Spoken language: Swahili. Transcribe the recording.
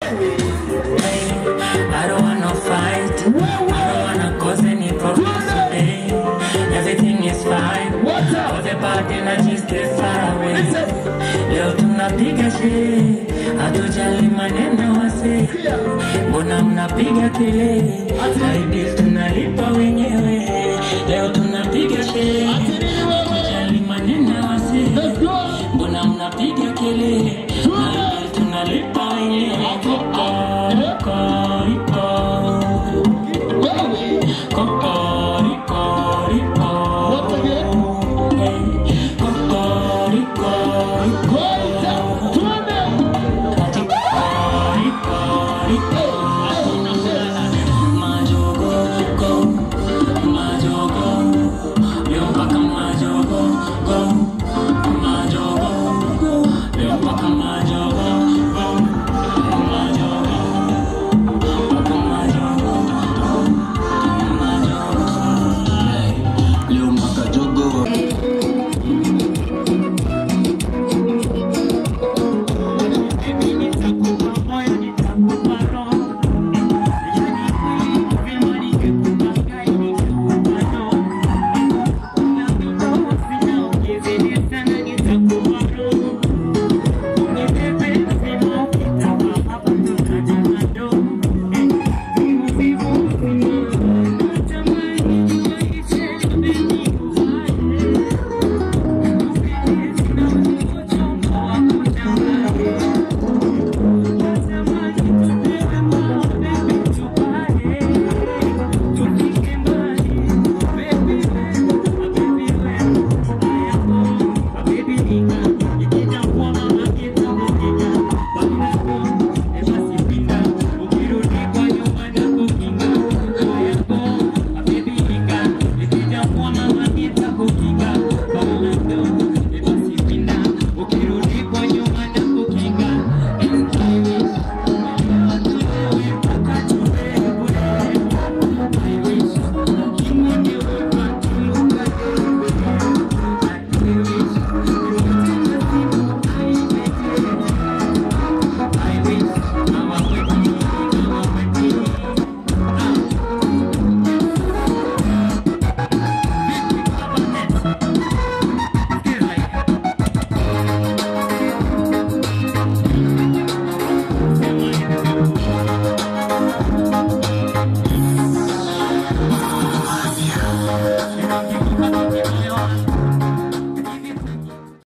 I don't wanna fight. I don't wanna cause any problems today. Everything is fine. All the bad energies get far away. Leo tunapiga sherehe, hatujali maneno wase. Mbona mnapiga kelele? Ladies tunalipa wenyewe. Leo tunapiga sherehe, hatujali maneno wase. Mbona mnapiga kelele? Ladies tunalipa wenyewe. Hey.